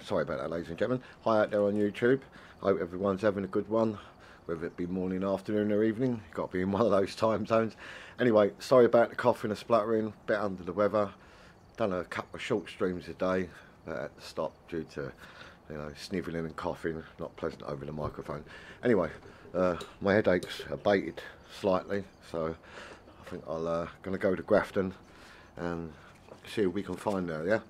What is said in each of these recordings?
Sorry about that, ladies and gentlemen. Hi out there on YouTube. Hope everyone's having a good one, whether it be morning, afternoon or evening. You've got to be in one of those time zones. Anyway, sorry about the coughing and spluttering, bit under the weather. Done a couple of short streams a day, but had to stop due to, you know, snivelling and coughing. Not pleasant over the microphone. Anyway, my headache's abated slightly, so I think I'll gonna go to Grafton and see if we can find her. Yeah.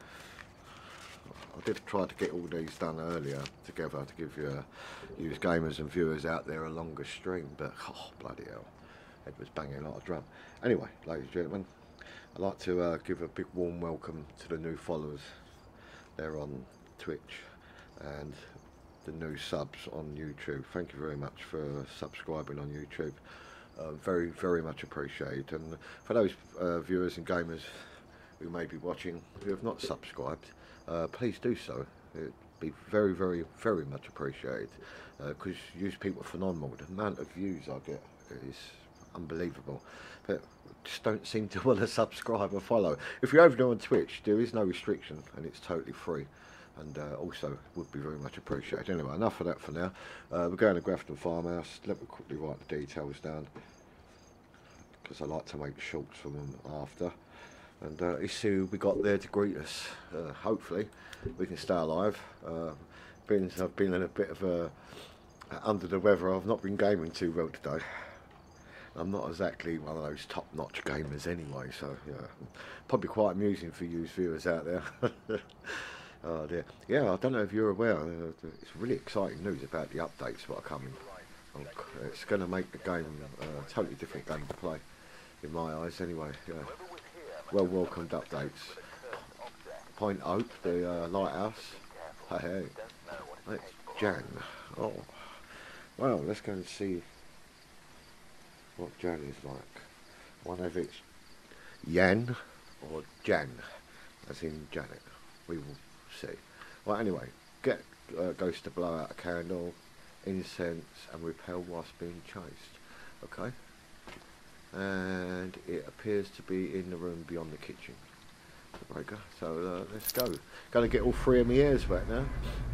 I did try to get all these done earlier together to give you gamers and viewers out there a longer stream, but oh bloody hell, it was banging like a drum. Anyway, ladies and gentlemen, I'd like to give a big warm welcome to the new followers there on Twitch and the new subs on YouTube. Thank you very much for subscribing on YouTube. Very, very much appreciated. And for those viewers and gamers who may be watching who have not subscribed, please do so. It'd be very, very, very much appreciated, because you people are phenomenal. The amount of views I get is unbelievable, but just don't seem to want to subscribe or follow. If you're over there on Twitch, there is no restriction and it's totally free, and also would be very much appreciated. Anyway, enough of that for now. We're going to Grafton farmhouse. Let me quickly write the details down, because I like to make shorts from them after. And let's see who we got there to greet us. Hopefully we can stay alive. I've been in a bit of a under the weather. I've not been gaming too well today. I'm not exactly one of those top-notch gamers anyway, so yeah, probably quite amusing for you viewers out there. Oh dear. Yeah, I don't know if you're aware, it's really exciting news about the updates that are coming. It's going to make the game a totally different game to play, in my eyes anyway. Yeah. Well welcomed updates. Point Oak, the lighthouse. Hey, that's Jan. Oh, well, let's go and see what Jan is like. Whether if it's Yan or Jan, as in Janet. We will see. Well, anyway, get Ghost to blow out a candle, incense, and repel whilst being chased. Okay. And it appears to be in the room beyond the kitchen. The breaker. So let's go. Got to get all three of my ears back now.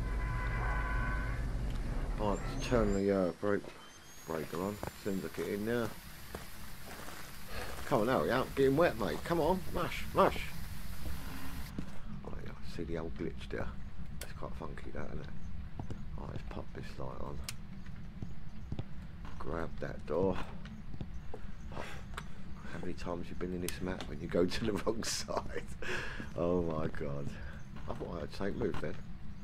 Right, let's turn the breaker on. As soon as I get in there. Come on, hurry up. Getting wet, mate. Come on, mush, mush. Oh, yeah, see the old glitch there. That's quite funky, that, isn't it? Oh, let's pop this light on. Grab that door. How many times you've been in this map when you go to the wrong side? Oh my god. I thought I had something move then.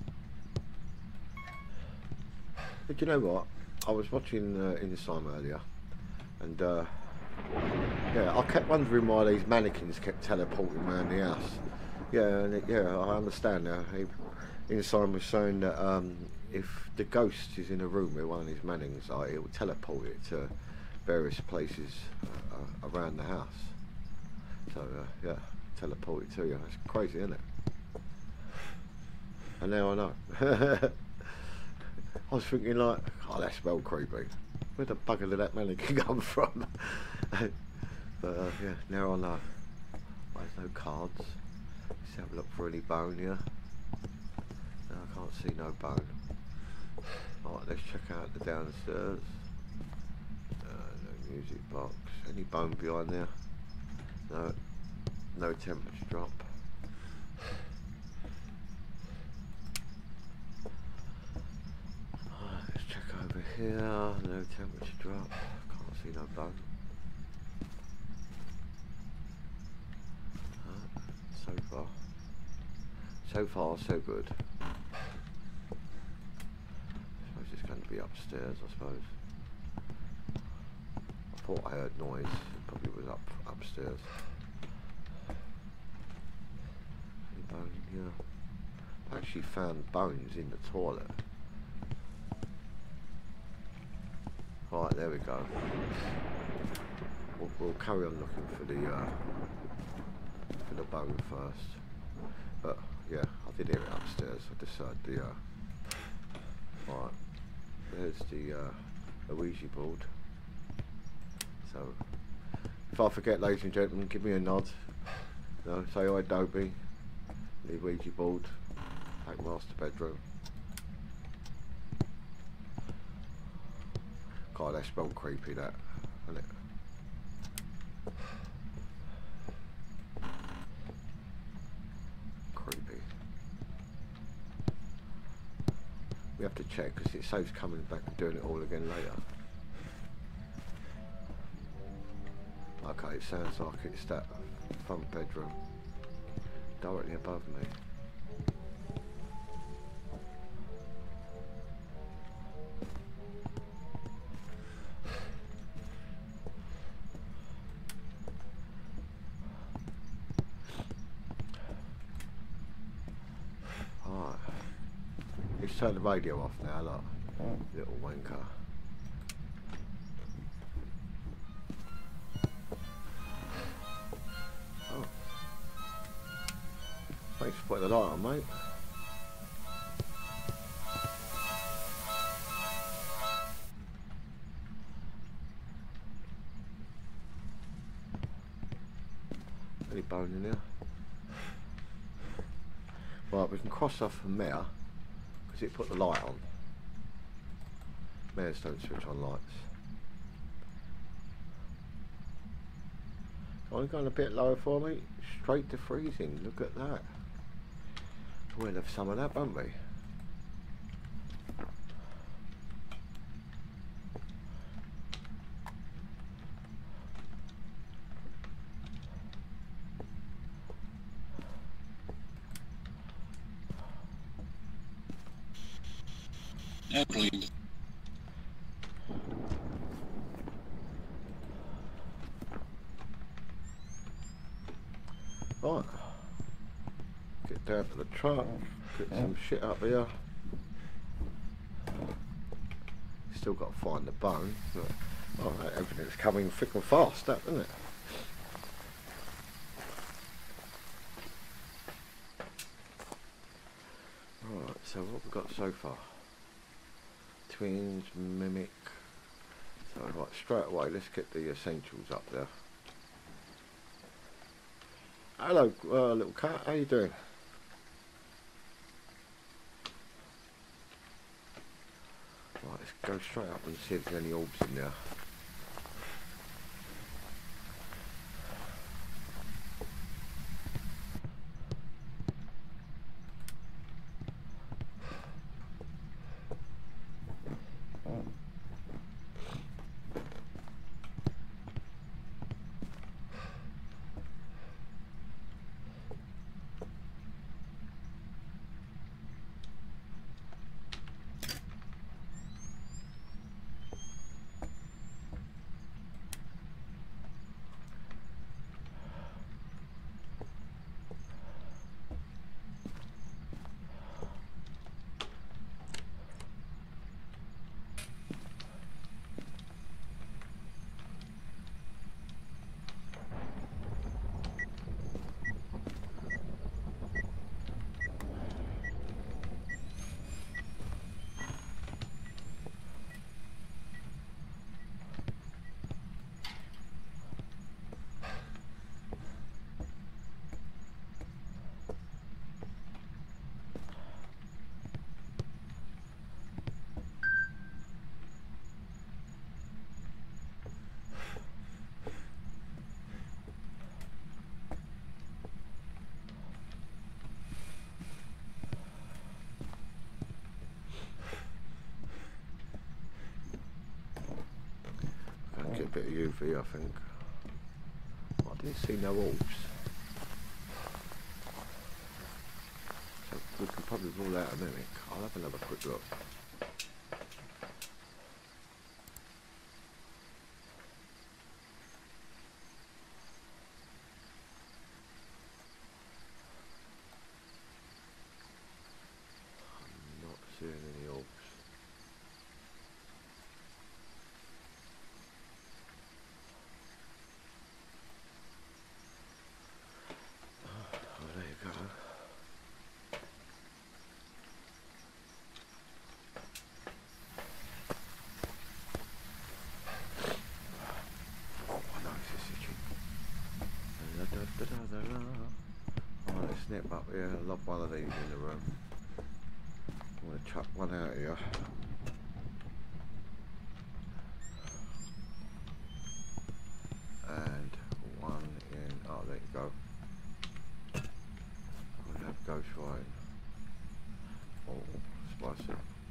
But you know what? I was watching Inside earlier, and yeah, I kept wondering why these mannequins kept teleporting around the house. Yeah, and yeah, I understand now. Inside was saying that if the ghost is in a room where one of these mannequins are, it will teleport it to various places around the house. So yeah, teleport it to you. It's crazy, isn't it? And now I know. I was thinking like, oh, that's well creepy. Where the bugger did that mannequin come from? But yeah, now I know. There's no cards. Let's have a look for any bone here. No, I can't see no bone. Alright, let's check out the downstairs. No music box. Any bone behind there? No. No temperature drop. Let's check over here. No temperature drop. Can't see no bone. So far, so good. I suppose it's going to be upstairs, I suppose. I thought I heard noise. It probably was upstairs. Any bone in here? I actually found bones in the toilet. Right, there we go. We'll carry on looking for the bone first. But yeah, I did hear it upstairs. I just heard the right. There's the Ouija board. So if I forget, ladies and gentlemen, give me a nod. You know, say hi, Dobie. The Ouija board. Take master bedroom. God, that's spelled creepy, that, isn't it? Creepy. We have to check because it saves coming back and doing it all again later. Okay, it sounds like it's that front bedroom directly above me. Alright. Let's turn the radio off now, look. Little wanker. Thanks for putting the light on, mate. Any bone in there? Right, we can cross off from there because it put the light on. Mares don't switch on lights. Only going a bit lower for me. Straight to freezing. Look at that. We'll have some of that, won't we? Airplane. Right. Get down to the truck, get some shit up here. Still got to find the bone. But, oh, everything's coming thick and fast, that, isn't it? Right, so what we've got so far? Twins, mimic. So right, straight away, let's get the essentials up there. Hello, little cat, how you doing? Right, let's go straight up and see if there's any orbs in there. Get a bit of UV, I think. I didn't see no orbs. So we can probably rule out a mimic. I'll have another quick look. I'm not seeing any orbs. Alright, let's snip up here. I'll lock one of these in the room. going to chuck one out here. And one in. Oh, there you go. We have ghost wine. Oh, spicy.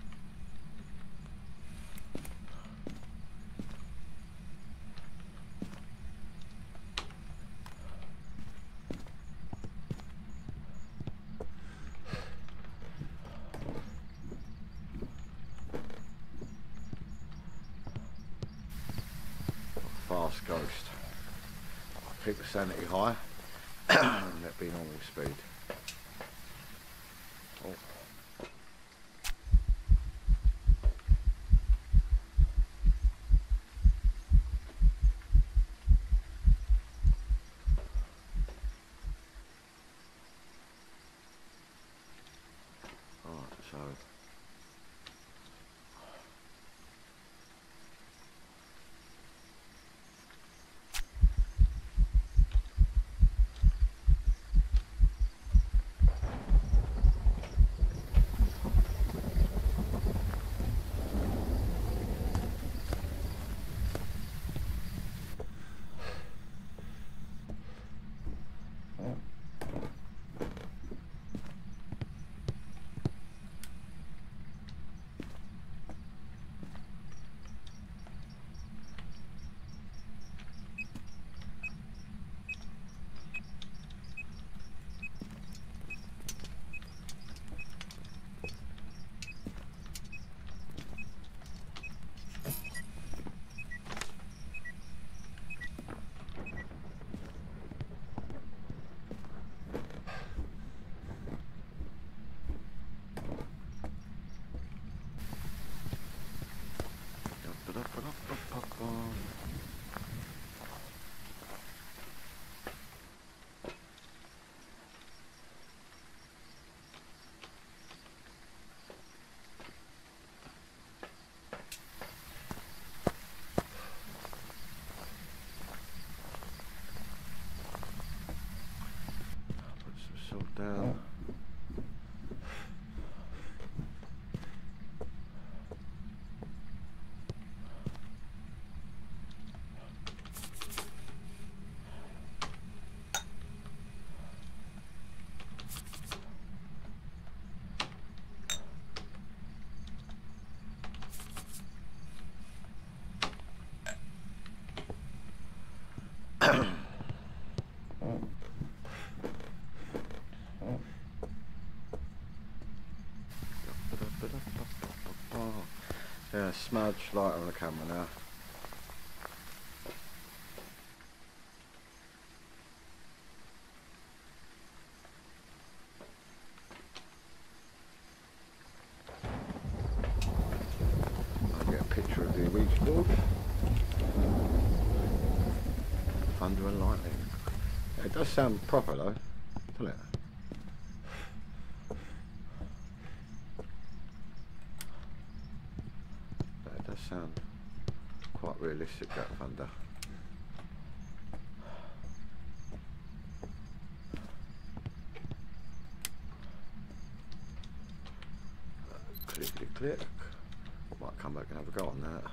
Fast ghost. Keep the sanity high and let be normal speed. Oh. Alright, so down. Yeah, smudge light on the camera now. I'll get a picture of the Ouija board. Thunder and lightning. Yeah, it does sound proper though, doesn't it? That does sound quite realistic, that thunder. Clickety click. Might come back and have a go on that.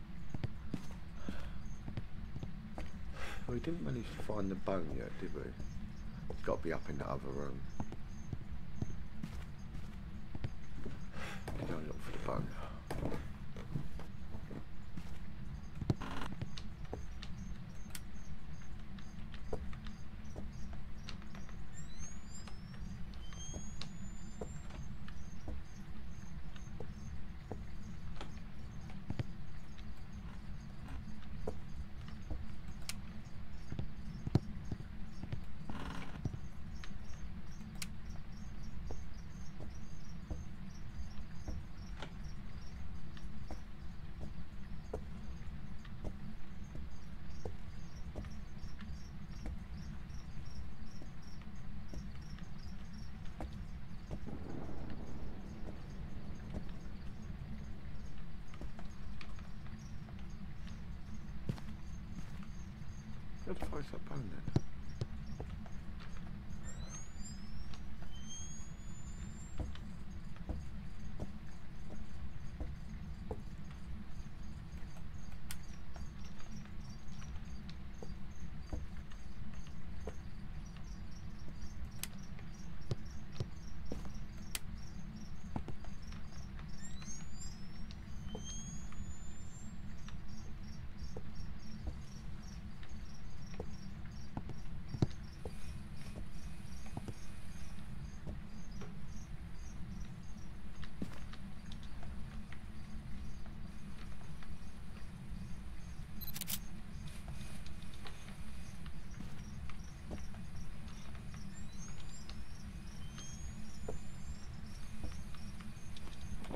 We didn't manage to find the bone yet, did we? It's got to be up in the other room. Go and look for the bone. Where the fuck's that bone then?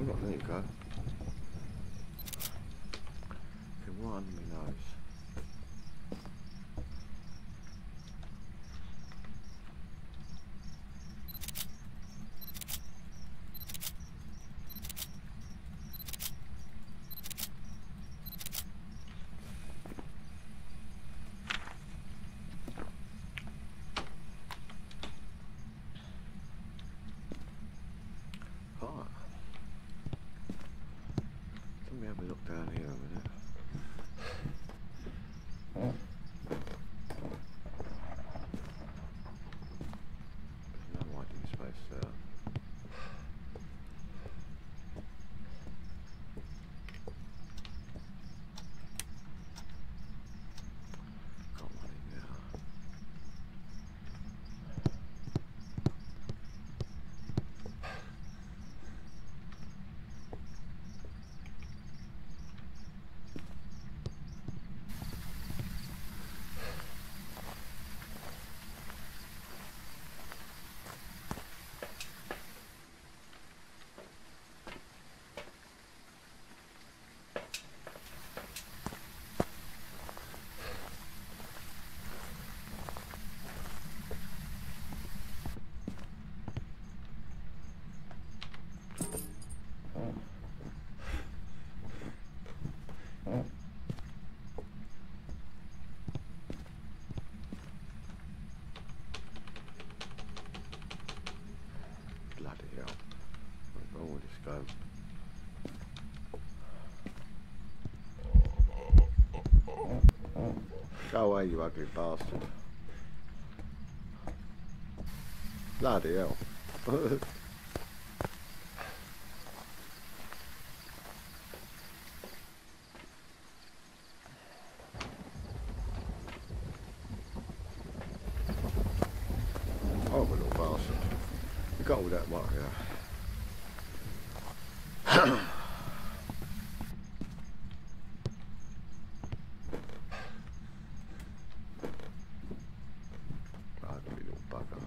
look, there you go. Can one me nose. Let me have a look down here a minute. There's no hiding space there. Got one in there. Bloody hell. What's wrong with this go? Go away, you ugly bastard. Bloody hell. Horrible little bastard. You got all that what here? Ugly little bugger.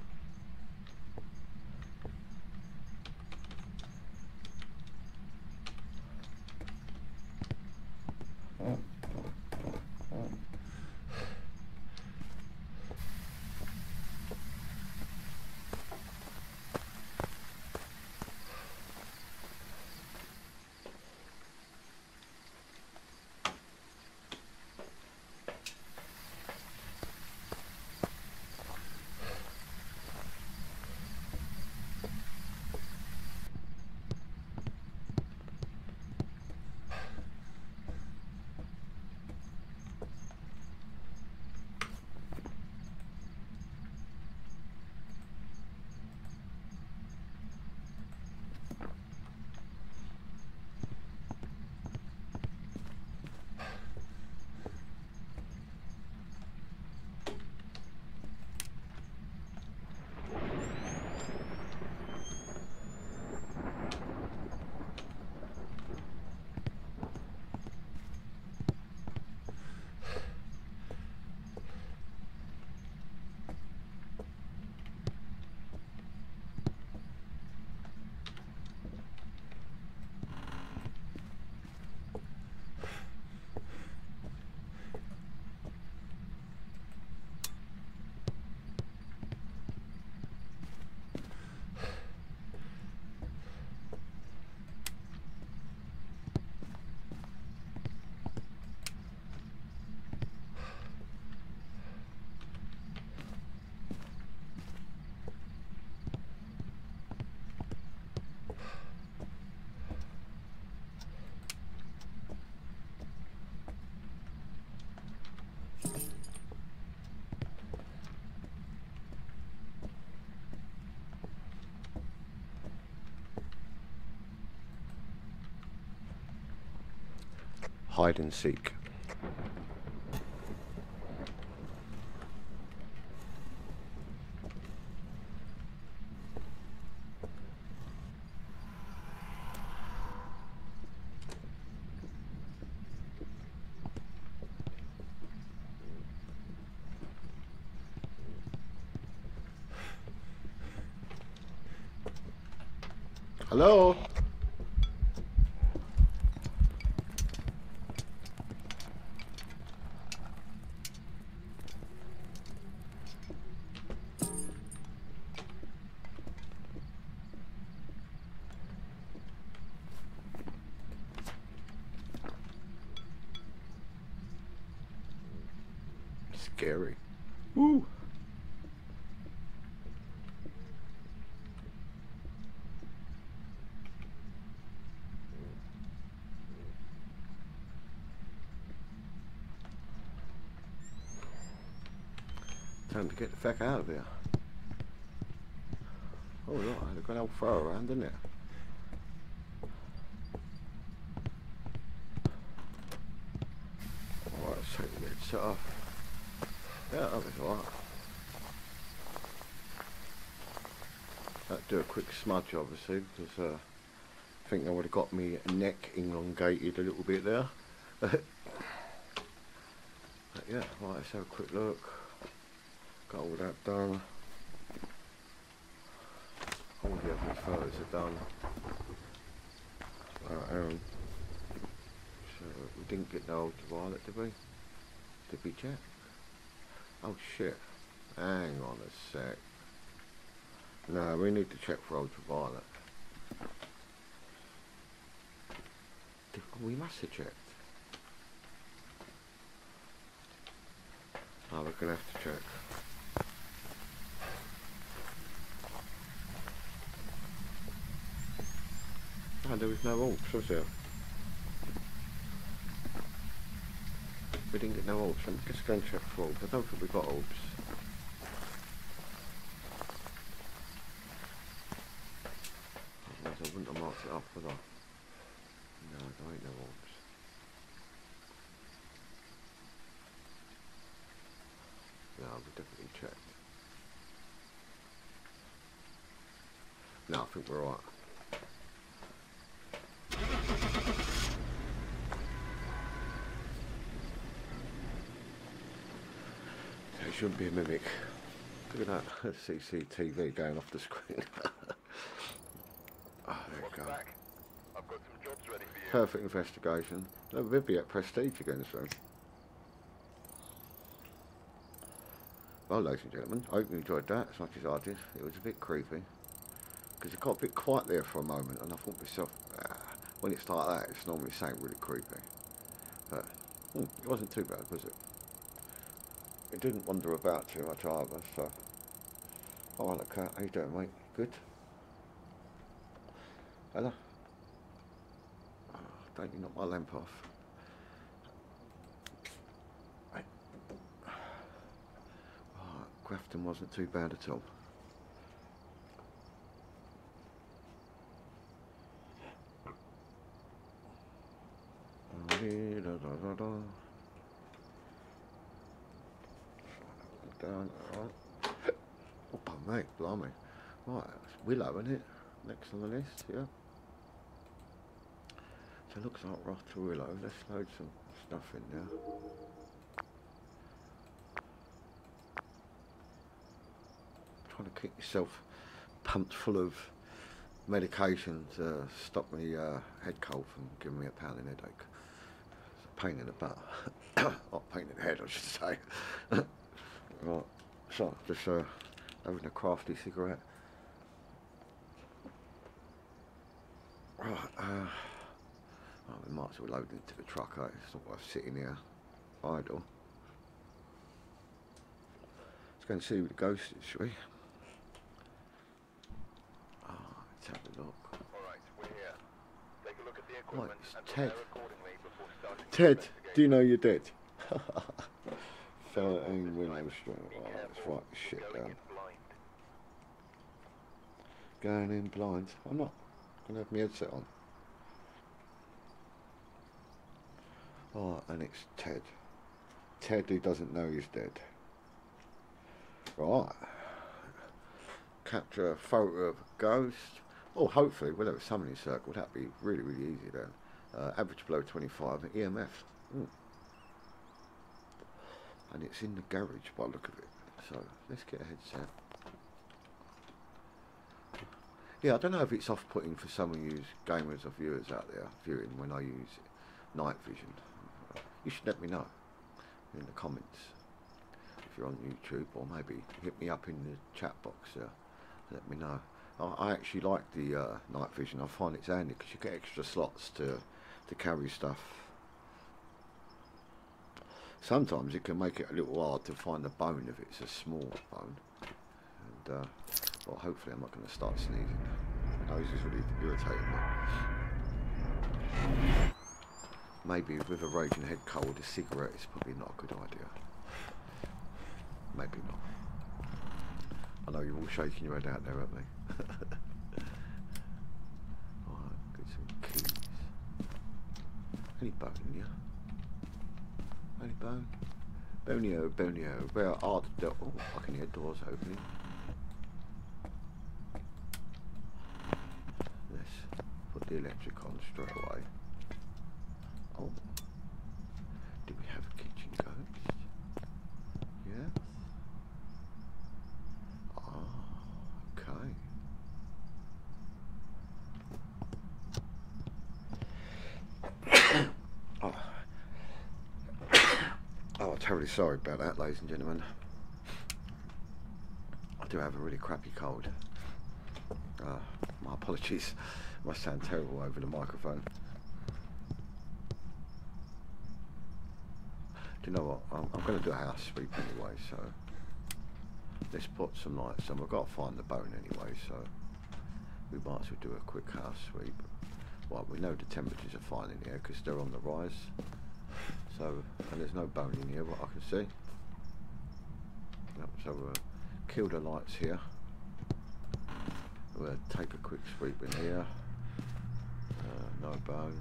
Hide and seek. Hello? scary. Woo! Time to get the feck out of here. Oh look, I had a good old throw around, didn't it? Alright, let's take the lid set off. Yeah, that was alright. I'd do a quick smudge obviously, because I think I would have got me neck elongated a little bit there. But yeah, right, let's have a quick look. Got all that done. All the other photos are done. So we didn't get no ultraviolet, did we? Did we check? Oh shit. Hang on a sec. No, we need to check for ultraviolet. We must have checked. Oh, we're gonna have to check. Oh, there was no ults, was there? We didn't get no ults. I'm just going to check for ults. I don't think we got ults. Otherwise I wouldn't have marked it up, would I? No, there ain't no ults. No, we definitely checked. No, I think we're alright. It shouldn't be a mimic. Look at that CCTV going off the screen. Oh, there you go. I've got some jobs ready for you. Perfect investigation. No, we'll be at Prestige again soon. Well, ladies and gentlemen, I hope you enjoyed that as much as I did. It was a bit creepy. Because it got a bit quiet there for a moment, and I thought to myself, when it's like that, it's normally something really creepy. But it wasn't too bad, was it? It didn't wander about too much either, so... Oh, look, how you doing, mate? Good? Hello? Oh, don't you knock my lamp off. Right. Oh, Grafton wasn't too bad at all. Down, alright. Oh, mate, blimey. Right, it's Willow, isn't it? Next on the list, yeah. So it looks like right to Willow. Let's load some stuff in there. Trying to keep yourself pumped full of medication to stop me head cold from giving me a pounding headache. It's a pain in the butt. Not pain in the head, I should say. Right, so just having a crafty cigarette. Right, oh, we might as well load into the truck, eh? It's not worth sitting here idle. Let's go and see who the ghost is, shall we? Oh, let's have a look. Alright, we're here. Take a look at the equipment and Ted. prepare accordingly before starting the Ted, investigation. do you know you're dead? 13 Willow Street. Right, let's write this shit Going down. in blind. Going in blind. I'm not gonna have my headset on. Oh, and it's Ted. Ted who doesn't know he's dead. Right. Capture a photo of a ghost. Oh, hopefully we'll have a summoning circle. That'd be really, really easy then. Average below 25 EMF. And it's in the garage by the look of it. So let's get a headset. Yeah, I don't know if it's off-putting for some of you gamers or viewers out there viewing when I use night vision. You should let me know in the comments if you're on YouTube, or maybe hit me up in the chat box there. Let me know. I actually like the night vision. I find it's handy because you get extra slots to carry stuff. Sometimes it can make it a little hard to find a bone if it's a small bone. And well, hopefully I'm not going to start sneezing. My nose is really irritating me. Maybe with a raging head cold, a cigarette is probably not a good idea. Maybe not. I know you're all shaking your head out there, aren't they? Alright, get some keys. Any bone in here? Any bone? Bonio, bonio. Where are the doors? Oh, I can hear doors opening. Let's put the electric on straight away. Oh. Do we have a kitchen ghost? Yes. Ah, okay. Oh. Oh, I'm terribly sorry about that, ladies and gentlemen. I do have a really crappy cold. My apologies. I must sound terrible over the microphone. Do you know what? I'm going to do a house sweep anyway, so let's put some lights on. We've got to find the bone anyway, so we might as well do a quick house sweep. Well, we know the temperatures are fine in here because they're on the rise. So, and there's no bone in here, what I can see. Yep, so we'll kill the lights here. We'll take a quick sweep in here. No bone.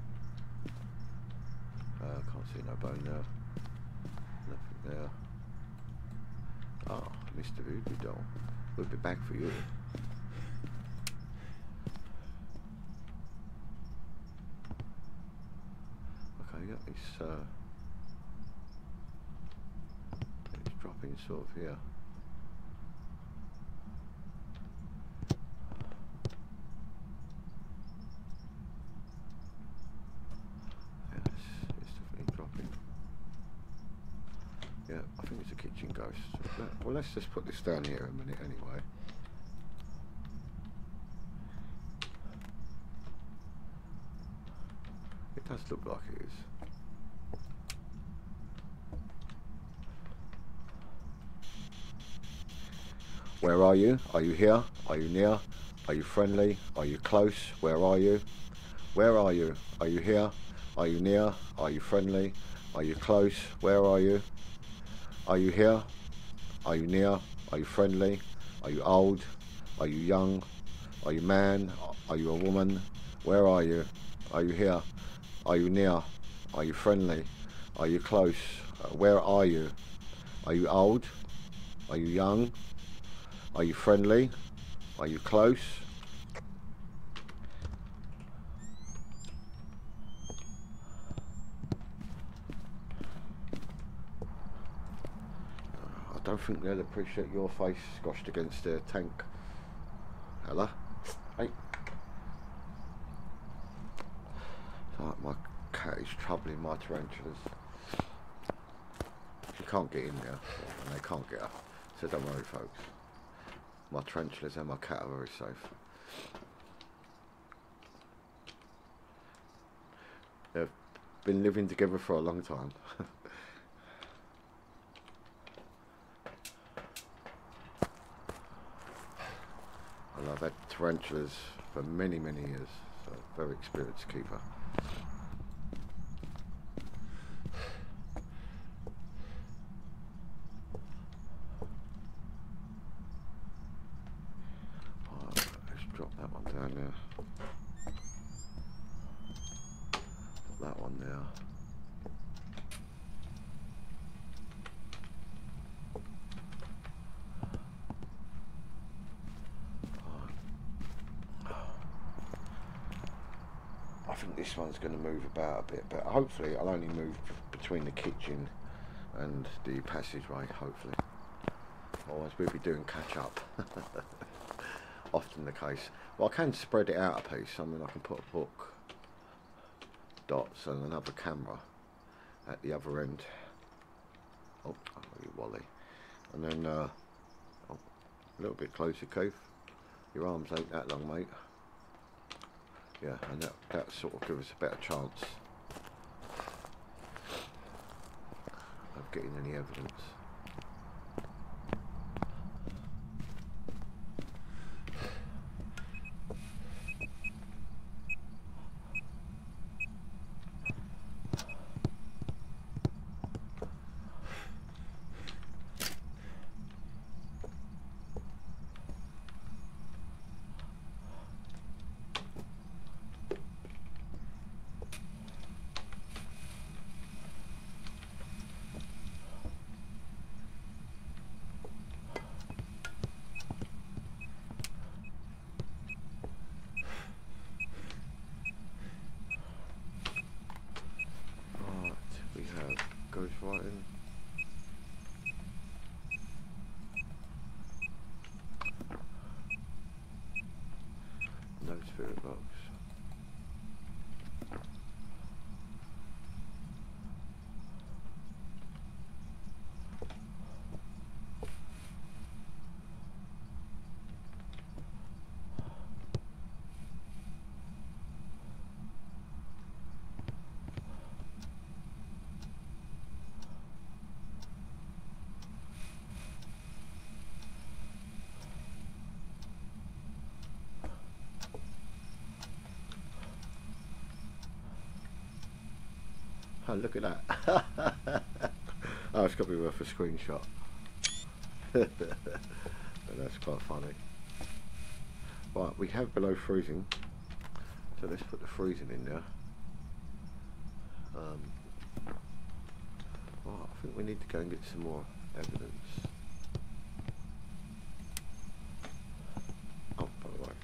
Can't see no bone there. Nothing there. Ah, Mr. Voodoo Doll. We'll be back for you. Okay, yeah, it's dropping sort of here. Yeah, I think it's a kitchen ghost. Well, let's just put this down here a minute anyway. It does look like it is. Where are you? Are you here? Are you near? Are you friendly? Are you close? Where are you? Where are you? Are you here? Are you near? Are you friendly? Are you close? Where are you? Are you here? Are you near? Are you friendly? Are you old? Are you young? Are you man? Are you a woman? Where are you? Are you here? Are you near? Are you friendly? Are you close? Where are you? Are you old? Are you young? Are you friendly? Are you close? I don't think they'll appreciate your face squashed against their tank. Hello? Hey. Like my cat is troubling my tarantulas. She can't get in there, and they can't get up. So don't worry, folks. My tarantulas and my cat are very safe. They've been living together for a long time. And I've had tarantulas for many, many years, so very experienced keeper. Right, let's drop that one down there. Put that one there. I think this one's going to move about a bit, but hopefully I'll only move between the kitchen and the passageway, hopefully. Otherwise we'll be doing catch up. Often the case. Well, I can spread it out a piece. I mean, I can put a book, dots and another camera at the other end. Oh, you Wally. And then, oh, a little bit closer, Keith. Your arms ain't that long, mate. Yeah, and that sort of gives us a better chance. of getting any evidence. Ghostwriting. No spirit box. Oh, look at that. Oh, it's got to be worth a screenshot. That's quite funny. Right, we have below freezing, so let's put the freezing in there. Right, I think we need to go and get some more evidence. Oh, by the way,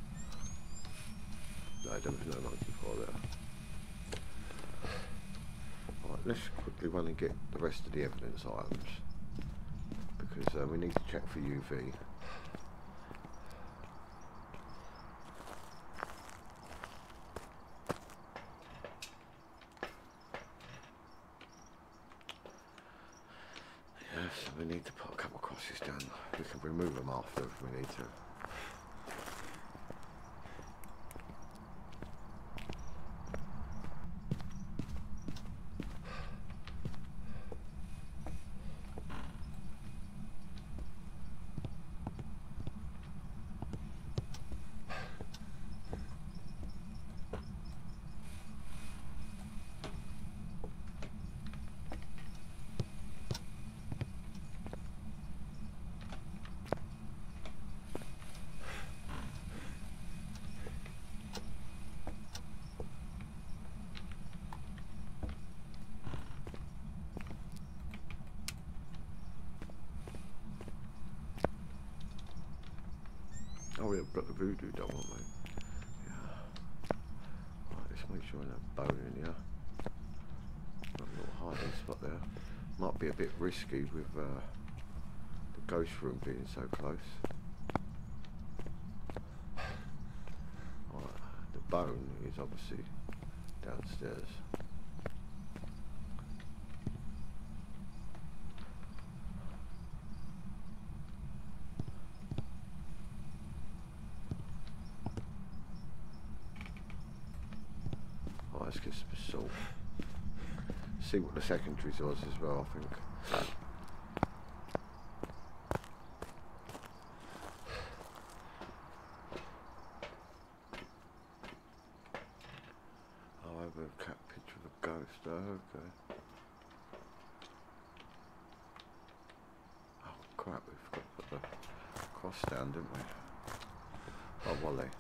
no, there was no monkey paw there. Right, let's quickly run and get the rest of the evidence items, because we need to check for UV. Yes, we need to put a couple of crosses down. We can remove them after if we need to. Oh, we've got the voodoo doll, haven't we? Yeah. Right, let's make sure that bone in here. Got a little hiding spot there. Might be a bit risky with the ghost room being so close. Right, the bone is obviously downstairs. Let's get some salt. See what the secondaries was as well, I think. Oh, I have a cat picture of a ghost. Oh, okay. Oh crap, we forgot to put the cross down, didn't we? Oh, Wally.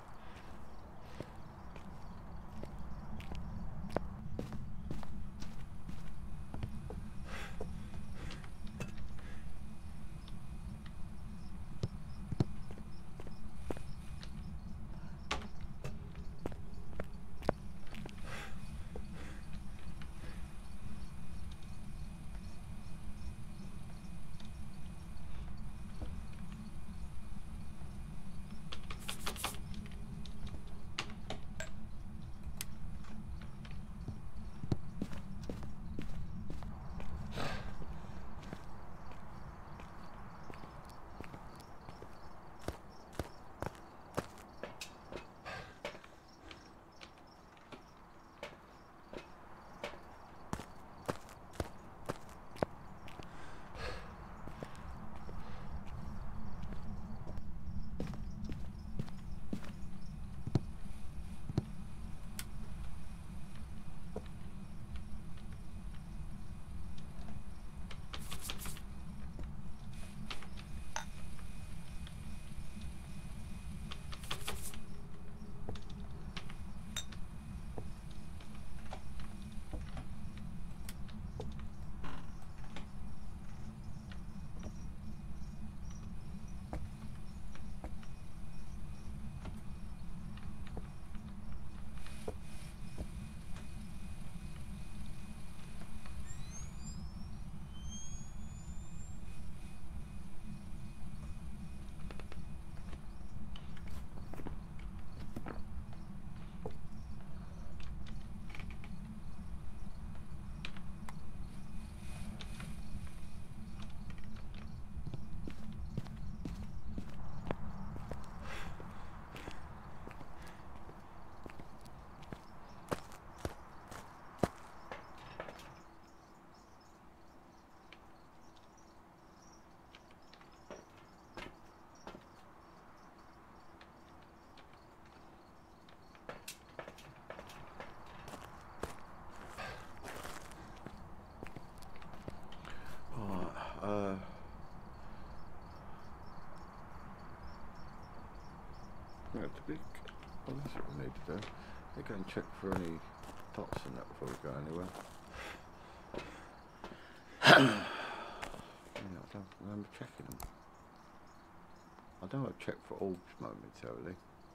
Well, that's what we need to do. We go and check for any dots and that before we go anywhere. Yeah, I don't remember checking them. I don't want to check for orbs momentarily.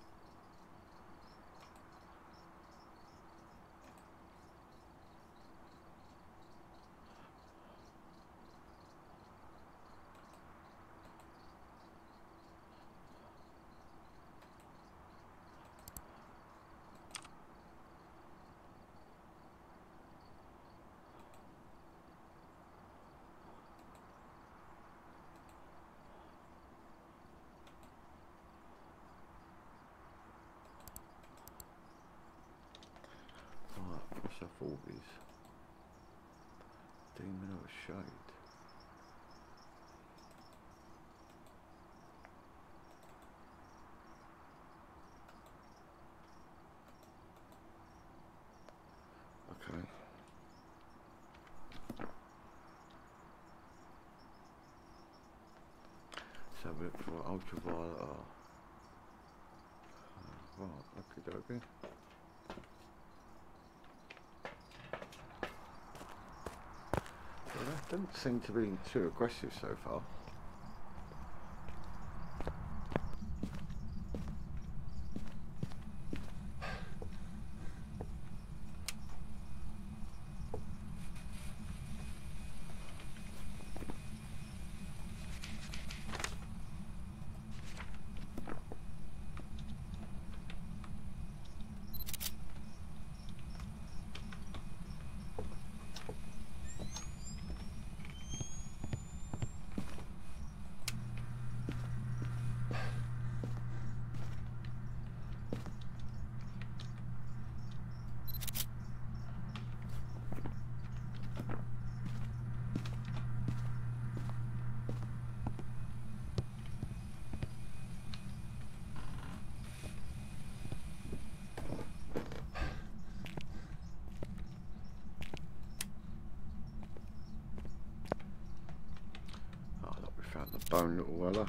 What's up all these? Demon of a shade. Okay. Let's have a look for ultraviolet. Right, okay, dokie. Well, that doesn't seem to be too aggressive so far. Found the bone little Willow.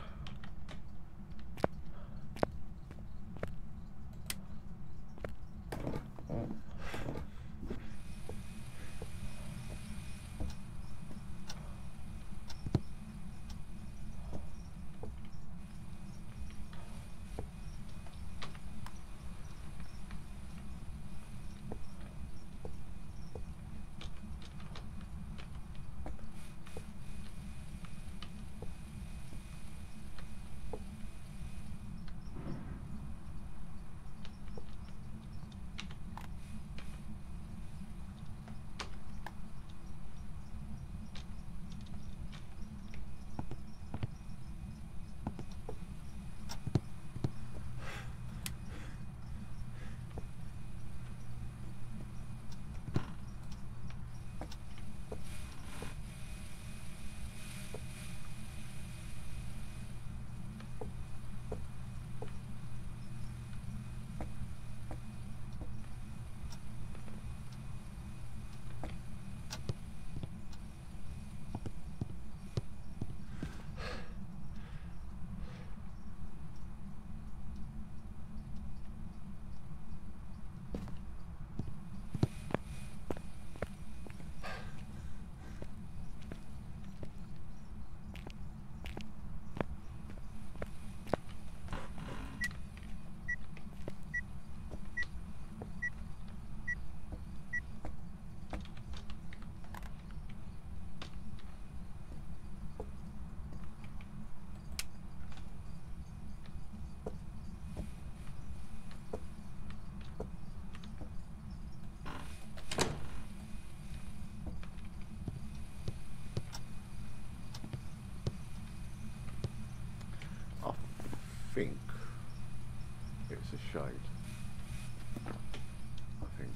think it's a shade. I think.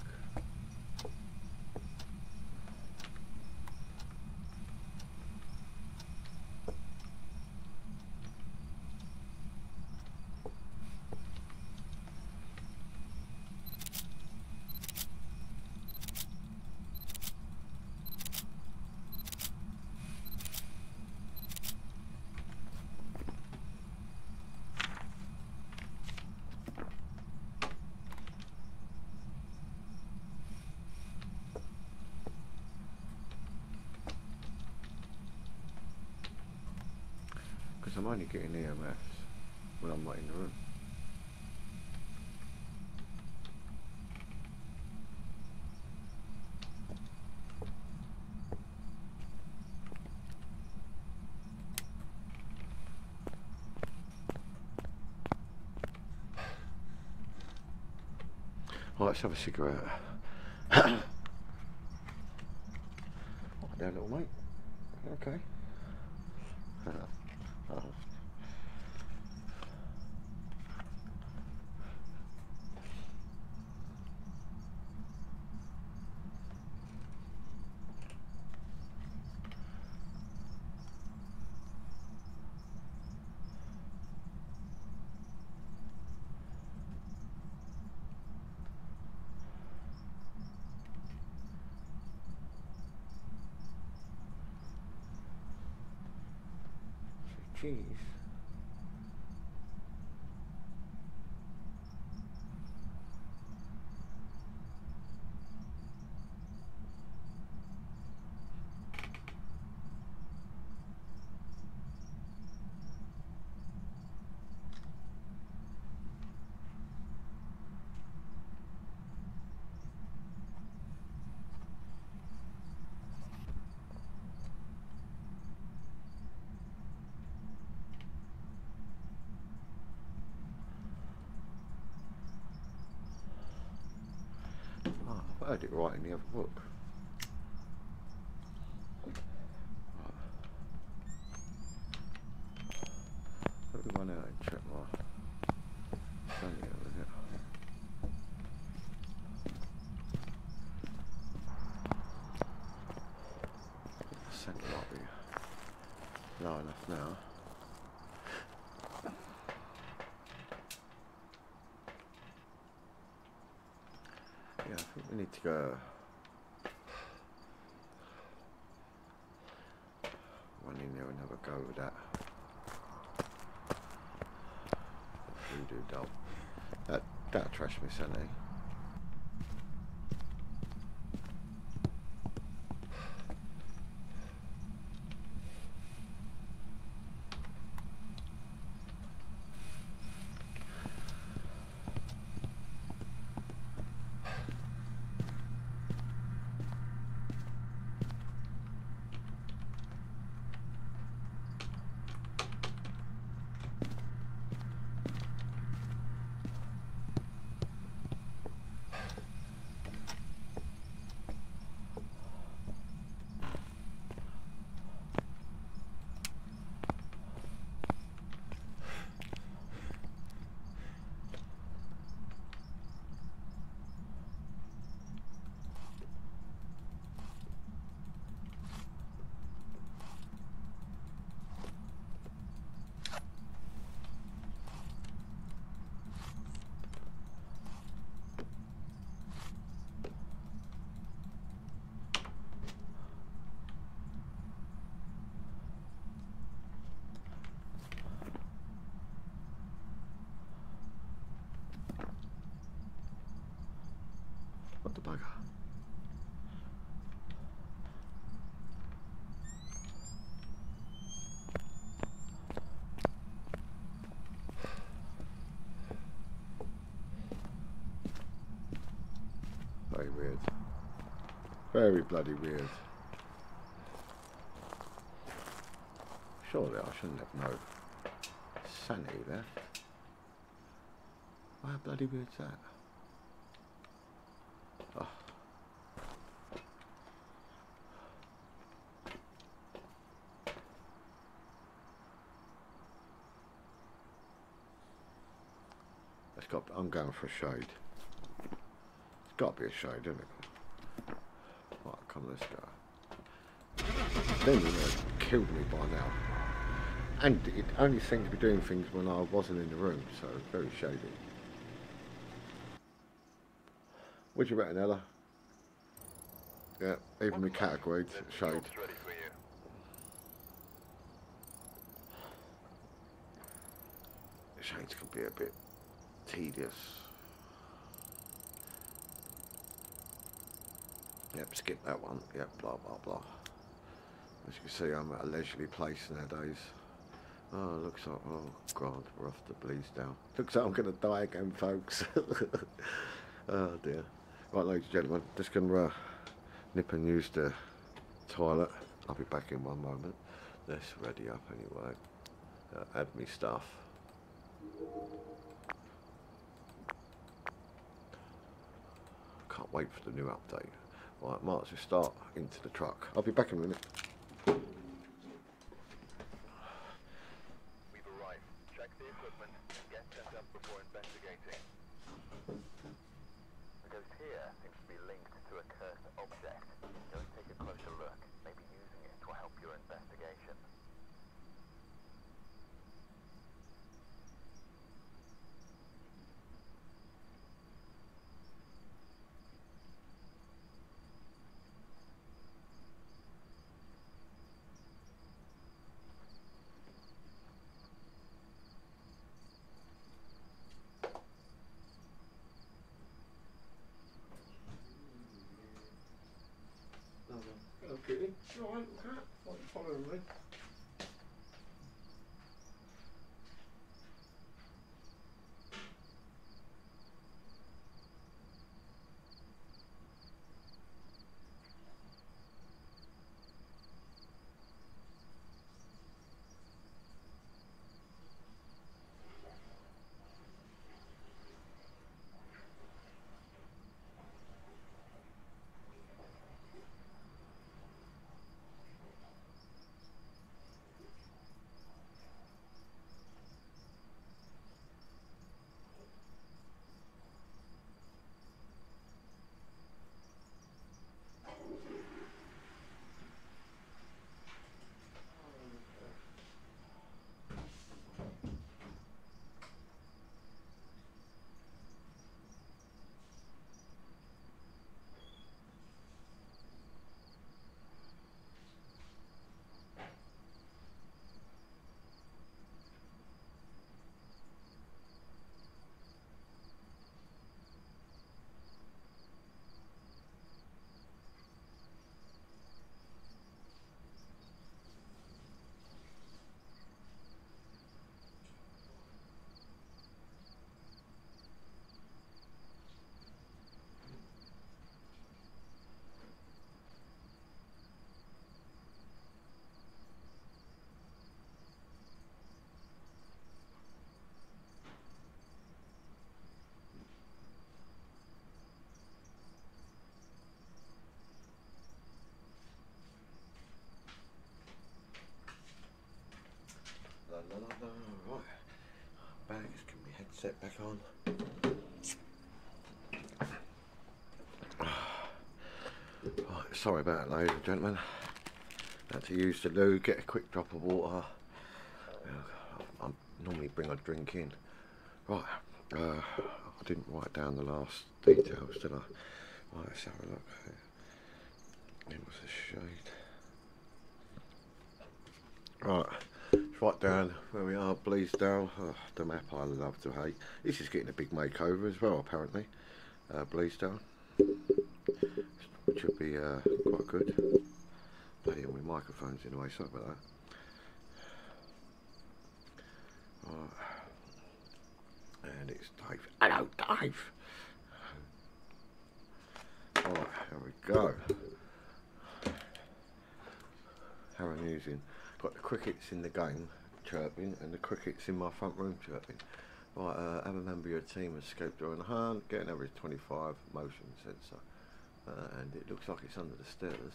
I'm only getting EMFs when I'm not in the room. Right, let's have a cigarette. Right there, little mate. Okay. Oh. Jeez. Oh, I heard it right in the other book. Right. Let me run out and check my phone here a minute. The scent might be low enough now. Yeah, I think we need to go run in there and have a go with that voodoo doll. That'll trash me, Sandy. What the bugger? Very weird. Very bloody weird. Surely I shouldn't have no sanity left. How bloody weird's that? Oh. I'm going for a shade. It's got to be a shade, isn't it? Right, come let's go. Then you know, killed me by now. And it only seemed to be doing things when I wasn't in the room, so very shady. What do you reckon, Ella? Yeah, even the category shade. Shades can be a bit tedious. Yep, skip that one. Yep, blah blah blah. As you can see, I'm at a leisurely place nowadays. Oh, looks like, oh God, we're off to Bleasdale. Looks like I'm going to die again, folks. Oh dear. Right, ladies and gentlemen, just going to nip and use the toilet. I'll be back in one moment. Let's ready up anyway. Add me stuff. Can't wait for the new update. Right, might as well start into the truck. I'll be back in a minute. We've arrived. Check the equipment and get set up before investigating. The ghost here seems to be linked to a cursed object. Go and take a closer look. Maybe using it will help your investigation. Okay, alright, cat, following me. Right, bags, get my headset back on. Right, sorry about that, ladies and gentlemen. Had to use the loo, get a quick drop of water. I normally bring a drink in. Right, I didn't write down the last details, did I? Right, let's have a look. It was a shade. Right, let's write down where we are, Bleasdale. Oh, the map I love to hate. This is getting a big makeover as well, apparently. Bleasdale. Which should be quite good. Bloody hell, my microphone's in the way, sorry about that. Right. And it's Dave. Hello, Dave! Right, here we go. How I'm using. Got the crickets in the game chirping and the crickets in my front room chirping. Right, have a member of your team escaped during the hunt, get an average 25 motion sensor. And it looks like it's under the stairs.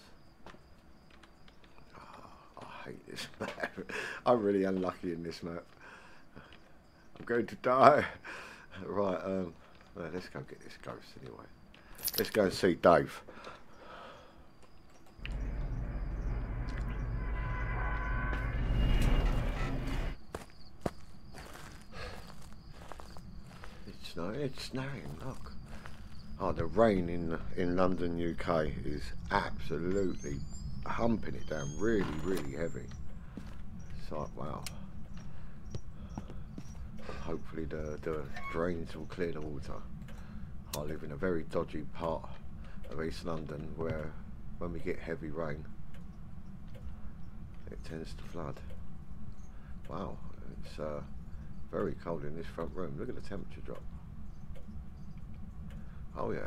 Oh, I hate this map. I'm really unlucky in this map. I'm going to die. Right, well, let's go get this ghost anyway. Let's go and see Dave. It's snowing, look. Oh, the rain in London, UK is absolutely humping it down, really, really heavy. It's like, wow. Hopefully the drains will clear the water. I live in a very dodgy part of East London where when we get heavy rain, it tends to flood. Wow, it's very cold in this front room. Look at the temperature drop. Oh yeah.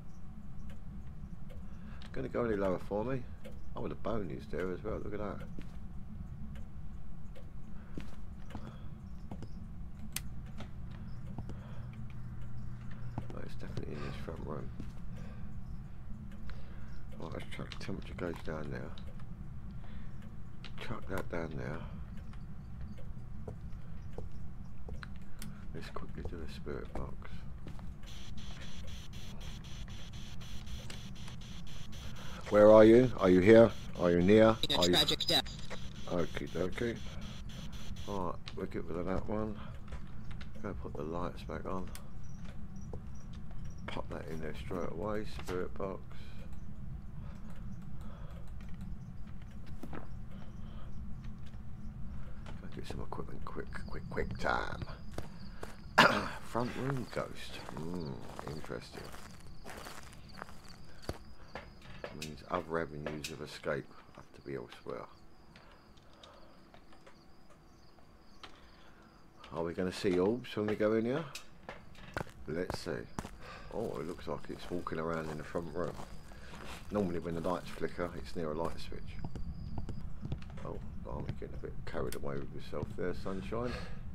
Gonna go any lower for me? Oh, the bone is there as well. Look at that. Oh, it's definitely in this front room. Right, let's chuck the temperature gauge down there. Chuck that down there. Let's quickly do a spirit box. Where are you? Are you here? Are you near? A Are you... tragic death. Okay, okay. Alright, we'll get rid of that one. Go put the lights back on. Pop that in there straight away. Spirit box. Go get some equipment quick time. Front room ghost. Interesting. Means other avenues of escape have to be elsewhere. Are we going to see orbs when we go in here? Let's see. Oh, it looks like it's walking around in the front room. Normally when the lights flicker, it's near a light switch. Oh, I'm getting a bit carried away with yourself there, sunshine.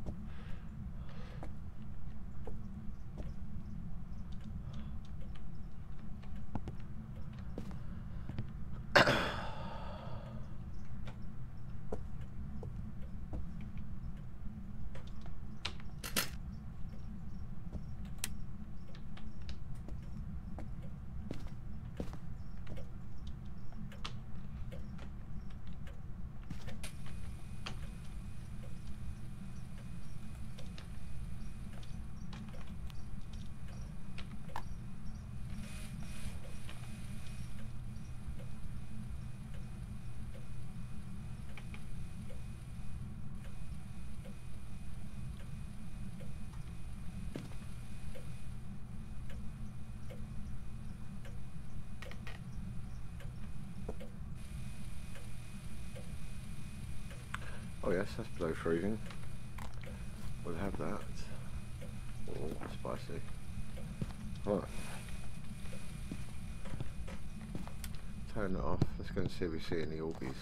Oh yes, that's below freezing. We'll have that. Oh, spicy. Right. Turn it off. Let's go and see if we see any orbies.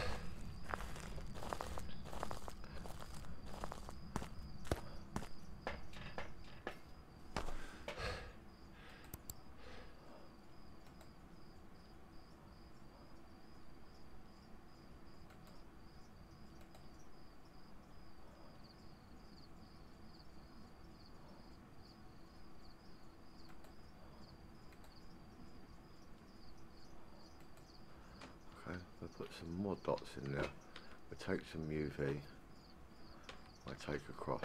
We'll put some more dots in there. We'll take some UV. I'll take across.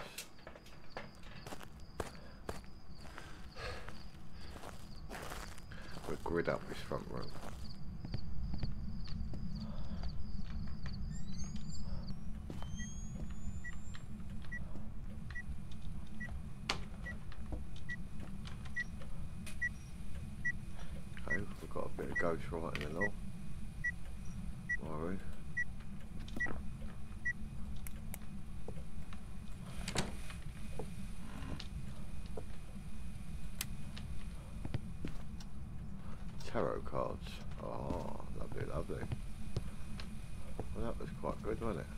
We'll grid up this front room. Okay, we've got a bit of ghost writing and all. Alright. Tarot cards. Oh, lovely, lovely. Well, that was quite good, wasn't it?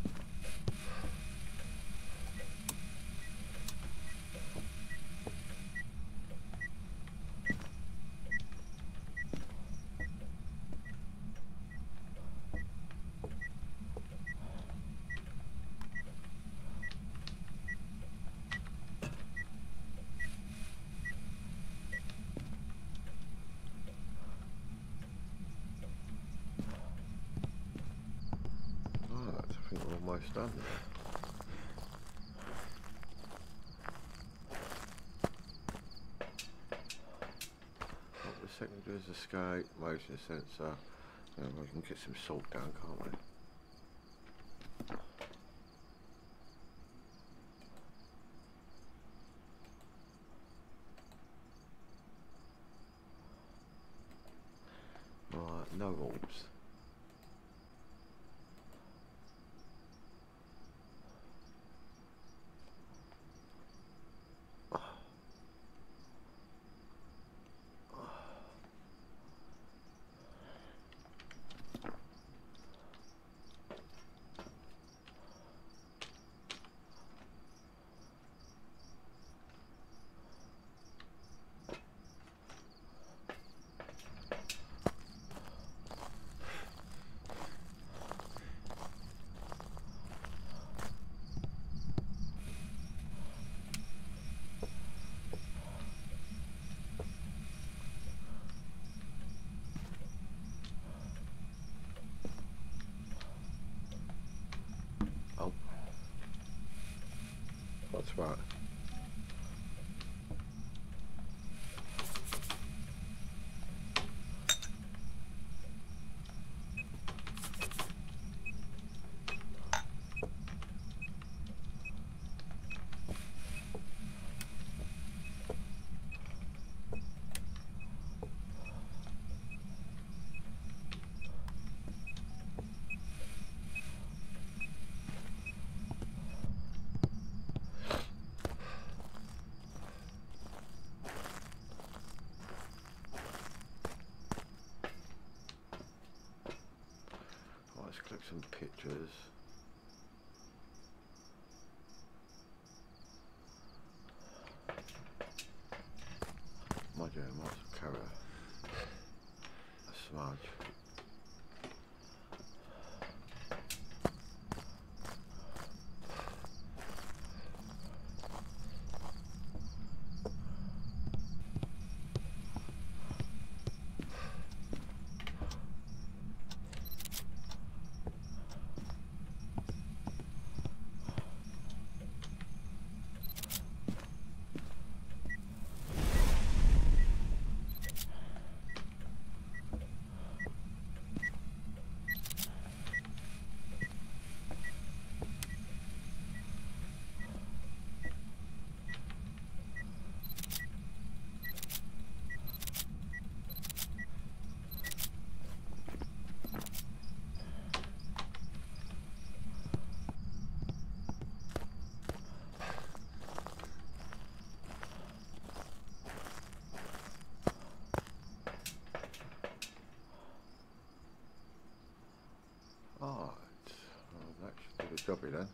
I think we're almost done. What the second do is escape, motion sensor, and we can get some salt down, can't we? Right, no orbs. right. Let's click some pictures. Am I doing lots of colour? A smudge. Oh, that should do the jobby then.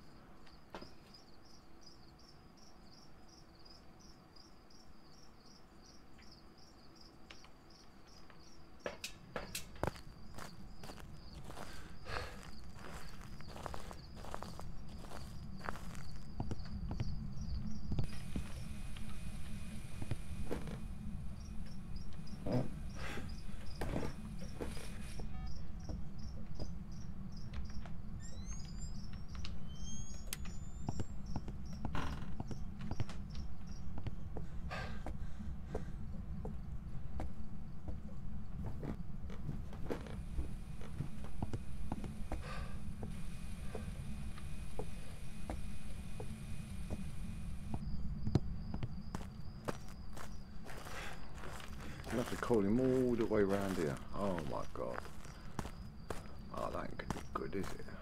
You have to call him all the way around here. Oh my god. Oh, that ain't gonna be good, is it?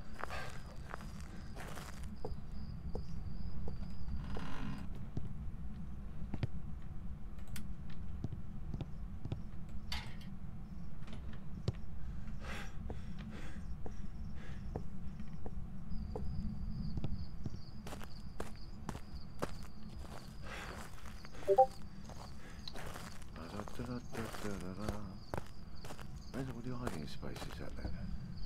Where's all the hiding spaces at then?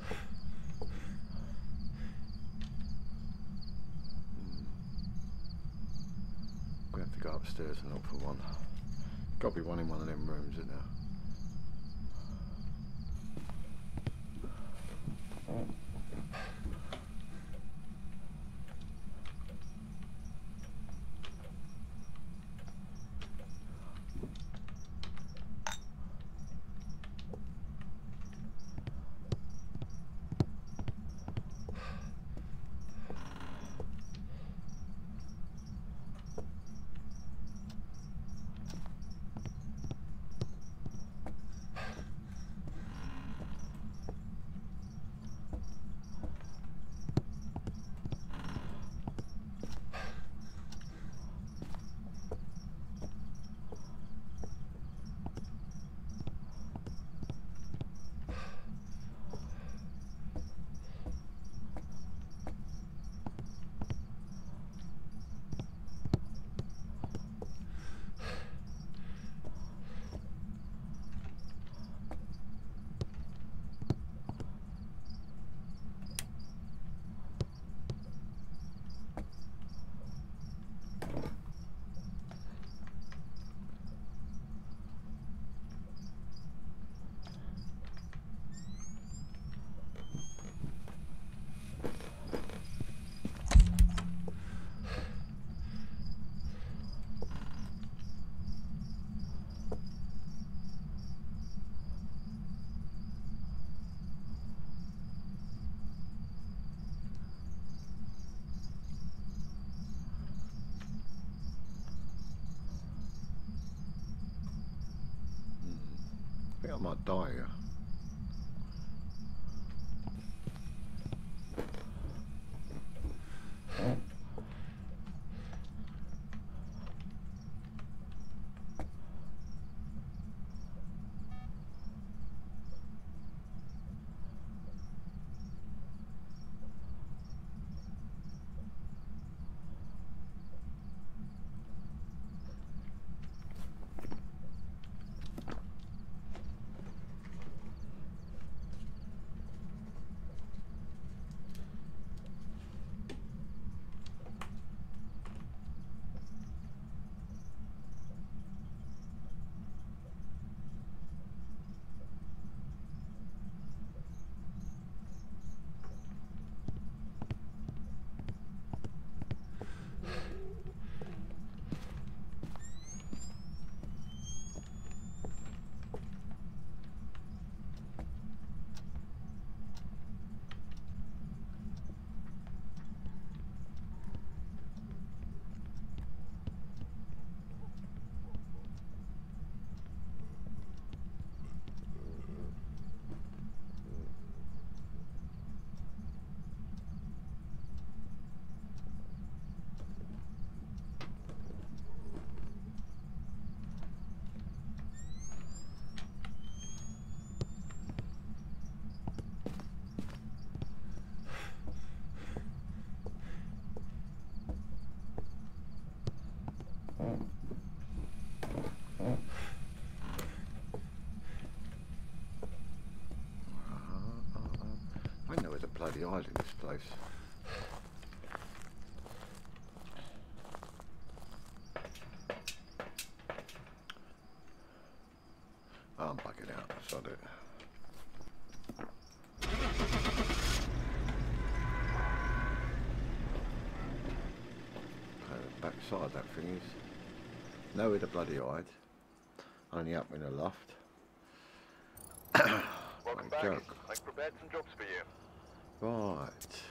Gonna have to go upstairs and look for one. Gotta be one in one of them rooms, isn't there? think I might die here. I know there's a bloody island in this place. Oh, I'm bugging out, sod it. The backside that thing is. Nowhere to bloody hide. Only up in the loft. Welcome back. I've prepared some jobs for you. Right.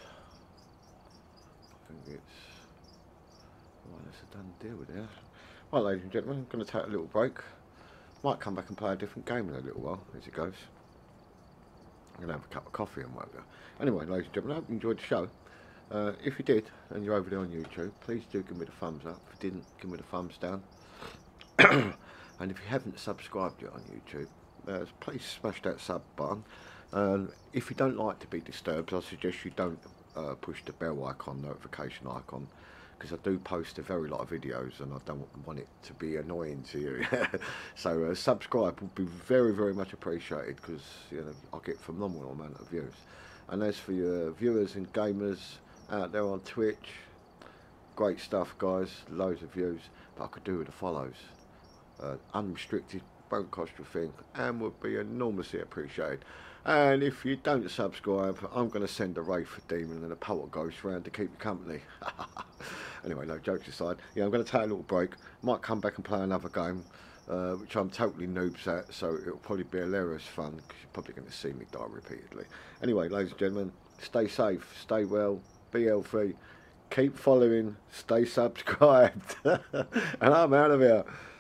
I think it's... Well, that's a done deal there. Right, ladies and gentlemen, I'm going to take a little break. Might come back and play a different game in a little while, as it goes. I'm going to have a cup of coffee and whatever. Anyway, ladies and gentlemen, I hope you enjoyed the show. If you did, and you're over there on YouTube, please do give me the thumbs up. If you didn't, give me the thumbs down. And if you haven't subscribed yet on YouTube, please smash that sub button. If you don't like to be disturbed, I suggest you don't push the bell icon, notification icon, because I do post a very lot of videos and I don't want it to be annoying to you. So subscribe would be very, very much appreciated, because you know I get a phenomenal amount of views. And as for your viewers and gamers out there on Twitch, great stuff, guys, loads of views, but I could do with the follows. Unrestricted, won't cost you a thing, and would be enormously appreciated. And if you don't subscribe, I'm going to send a Wraith Demon and a Poltergeist round to keep you company. Anyway, no, jokes aside, yeah, I'm going to take a little break. Might come back and play another game, which I'm totally noobs at, so it'll probably be hilarious fun, because you're probably going to see me die repeatedly. Anyway, ladies and gentlemen, stay safe, stay well, be healthy, keep following, stay subscribed, and I'm out of here.